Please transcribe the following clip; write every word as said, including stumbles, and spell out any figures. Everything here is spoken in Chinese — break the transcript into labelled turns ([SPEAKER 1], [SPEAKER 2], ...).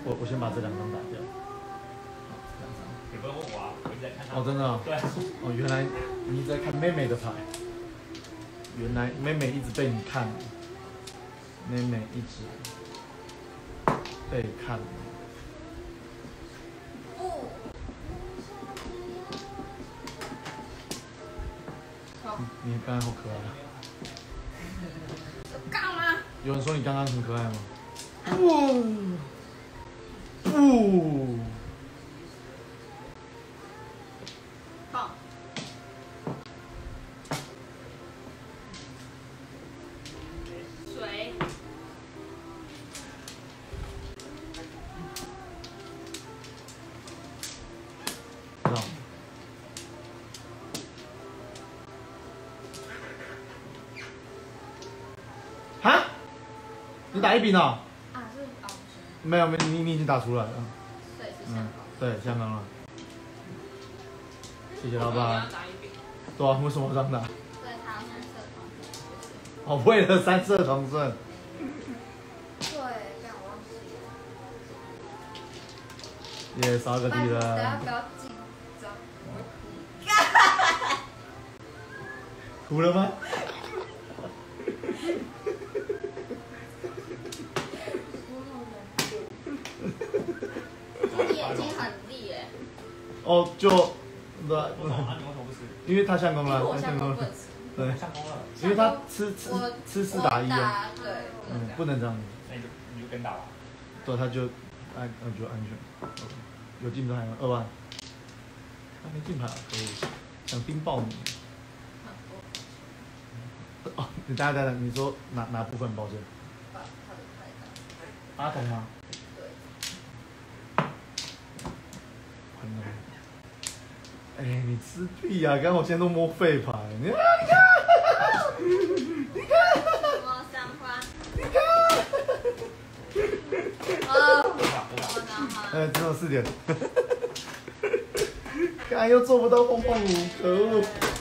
[SPEAKER 1] 我我先把这两张打掉。
[SPEAKER 2] 你不用问我啊，我一直在看他。
[SPEAKER 1] 哦，真的、哦。
[SPEAKER 2] 对。
[SPEAKER 1] 哦，原来你一直在看妹妹的牌。原来妹妹一直被你看，妹妹一直被看。
[SPEAKER 3] 不。好。
[SPEAKER 1] 你刚才好可爱啊。
[SPEAKER 3] 干嘛？
[SPEAKER 1] 有人说你刚刚很可爱吗？不。不。
[SPEAKER 3] 好。水。
[SPEAKER 1] 让。哈？你打一笔呢？
[SPEAKER 3] 啊，是哦，
[SPEAKER 1] 没有没有，你你已经打出来了。
[SPEAKER 3] 对，是香港。
[SPEAKER 1] 对，香港了。谢谢老板。对啊，为什么这样打？
[SPEAKER 3] 对，他要三色同胜。
[SPEAKER 1] 哦，为了三色同胜。
[SPEAKER 3] 对，但我忘记
[SPEAKER 1] 了。也少个敌人。
[SPEAKER 3] 大家不要紧张，我
[SPEAKER 1] 会哭。哭了吗？
[SPEAKER 3] 你眼睛很利耶。
[SPEAKER 1] 哦，就对。
[SPEAKER 2] 啊，你为什么不吃？
[SPEAKER 1] 因为他相公了，
[SPEAKER 3] 他相公了。
[SPEAKER 1] 对，
[SPEAKER 2] 相公了。
[SPEAKER 1] 因为他吃吃吃四打一啊。
[SPEAKER 3] 对。
[SPEAKER 1] 嗯，不能这样。
[SPEAKER 2] 那你就你就跟打吧。
[SPEAKER 1] 对，他就安，那就安全。有进牌吗？二万。他没进牌，可以。想冰爆你。哦，你等下等下，你说哪哪部分抱歉？
[SPEAKER 3] 把他的牌打。
[SPEAKER 1] 阿童吗？
[SPEAKER 3] 对。
[SPEAKER 1] 完了。哎、欸，你吃屁呀、啊！刚刚我现在都摸废牌，你看，你看，
[SPEAKER 3] 摸三花。
[SPEAKER 1] 你看。
[SPEAKER 3] 哦。
[SPEAKER 1] 哎，只有四点。刚才又做不到碰碰舞，可恶！